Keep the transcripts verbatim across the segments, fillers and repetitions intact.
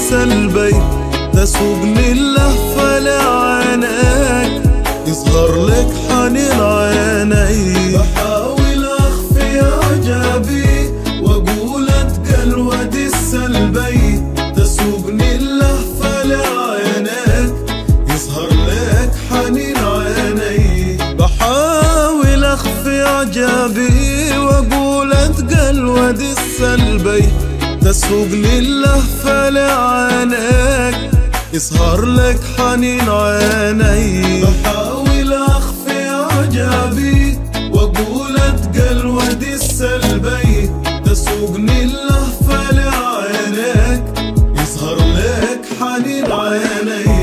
السلبي تسوقني اللهفة لعينيك يظهر لك حنين عيني. بحاول اخفي اعجابي واقول اتقل ودي السلبي تسوقني اللهفة لعينيك يظهر لك حنين عيني. بحاول اخفي اعجابي واقول اتقل ودي السلبي تسوقني اللهفة لعينيك يظهر لك حنين عيني. بحاول اخفي اعجابي واقول اتقل ودي السلبي تسوقني اللهفة لعينيك يظهر لك حنين عيني.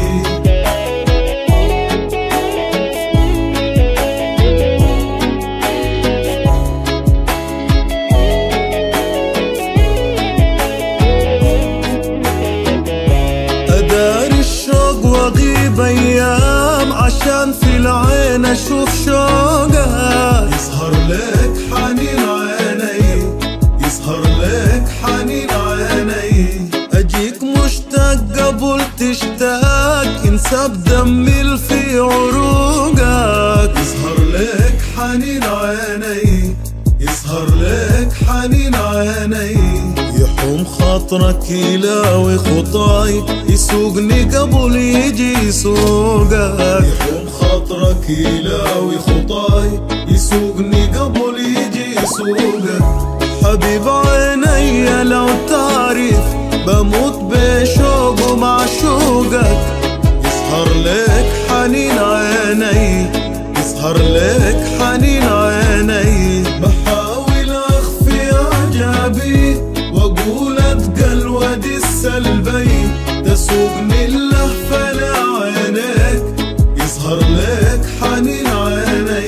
واغيب ايام عشان في العين اشوف شوقك يظهر لك حنين عيني يظهر لك حنين عيني. اجيك مشتاق قبل تشتاق ينسب دمي في عروقك يظهر لك حنين عيني يظهر لك حنين عيني. يحوم خاطرك يلاوي خطاي يسوقني قبل يجي يسوقك يحوم خاطرك يلاوي خطاي يسوقني قبل يجي يسوقك. حبيب عيني لو تعرف بموت بشوق ومعشوقك يظهر لك حنين عيني يظهر لك حنين عيني. بحاول اخفي اعجابي واقول اتقل ودي السلبي تسوقني اللهفة لعينيك يظهر لك حنين عيني.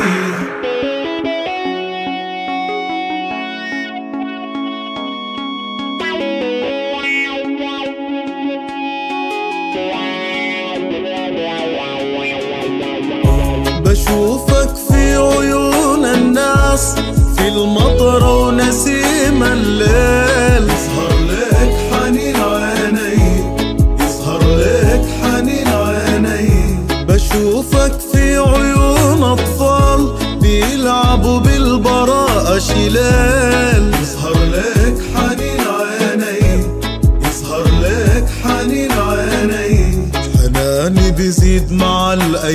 بشوفك في عيون الناس في المطر ونسيم الليل يظهر لك حنين عيني يظهر لك حنين عيني. بشوفك في عيون اطفال بيلعبوا بالبراءة شلال يظهر لك حنين عيني يظهر لك حنين عيني. حناني بيزيد مع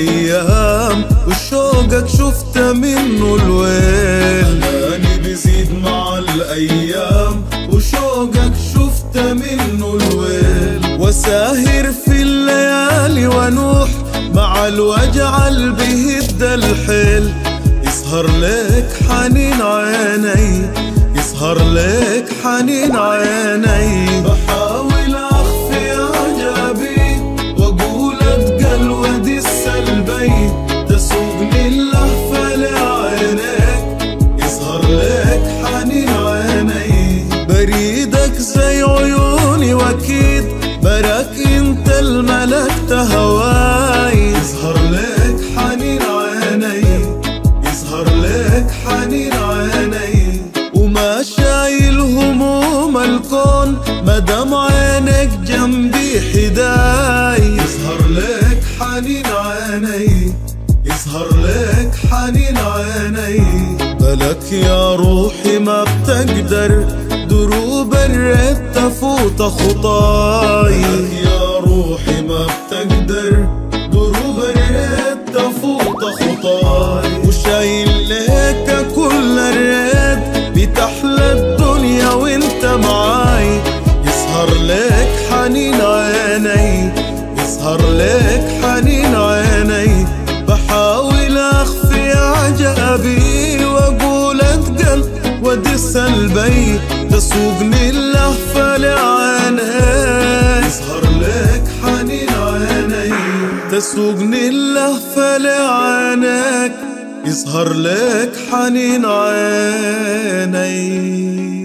الايام وشوقك شفت منه الويل حناني بيزيد مع الايام وشوقك شفت منه الويل. وساهر في الليالي ونوح مع الوجع اللي بيهد الحيل يظهر لك حنين عيني يظهر لك حنين عيني. بحاول اخفي اعجابي واقول اتقل ودي السلبي تسوقني اللهفة لعينيك يظهر لك حنين عيني. بريدك زي عيوني واكيد براك انت الملكت هواي يظهر لك حنين عيني يظهر لك حنين عيني. وما شايل هموم الكون مدام عينك جنبي حداي يظهر لك حنين عيني يظهر لك حنين عيني. بلك يا روحي ما بتقدر دروب الريت تفوت خطاي بلك يا روحي ما بتقدر دروب الريت تفوت خطاي. وشايل لك كل الريت بتحلى الدنيا وانت معاي يظهر لك حنين عيني يظهر لك حنين عيني. بحاول اخفي اعجابي واقول اتقل ودي السلبي تسوقني اللهفة لعينيك يظهر لك حنين عيني تسوقني اللهفة لعينيك يظهر لك حنين عيني.